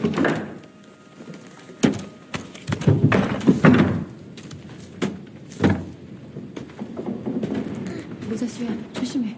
모자수야, 조심해.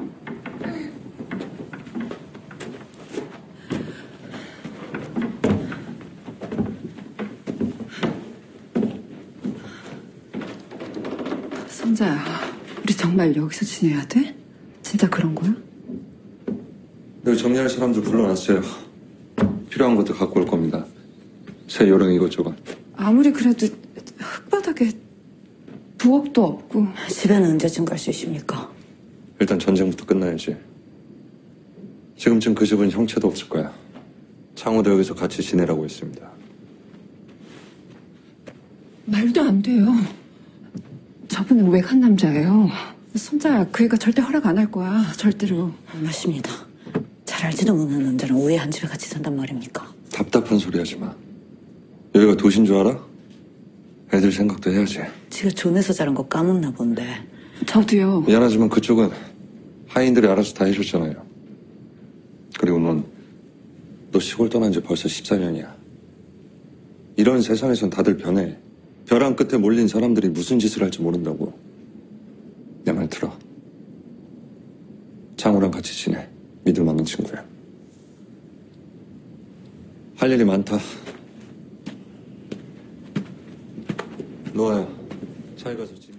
선자야, 우리 정말 여기서 지내야 돼? 진짜 그런 거야? 여기 정리할 사람들 불러놨어요. 필요한 것도 갖고 올 겁니다. 새 요령 이것저것. 아무리 그래도 흙바닥에 부엌도 없고. 집에는 언제쯤 갈 수 있습니까? 일단 전쟁부터 끝나야지. 지금쯤 그 집은 형체도 없을 거야. 창호도 여기서 같이 지내라고 했습니다. 말도 안 돼요. 저분은 외간 남자예요. 손자야, 그 애가 절대 허락 안 할 거야. 절대로. 맞습니다. 잘 알지도 못하는 남자랑 왜 한 집에 같이 산단 말입니까? 답답한 소리 하지 마. 여기가 도시인 줄 알아? 애들 생각도 해야지. 지가 존에서 자란 거 까먹나 본데. 저도요. 미안하지만 그쪽은 하인들이 알아서 다 해줬잖아요. 그리고 너 시골 떠난 지 벌써 14년이야. 이런 세상에선 다들 변해. 벼랑 끝에 몰린 사람들이 무슨 짓을 할지 모른다고. 내 말 들어. 창호랑 같이 지내. 믿을 만한 친구야. 할 일이 많다. 노아야, 차에 가서 지내.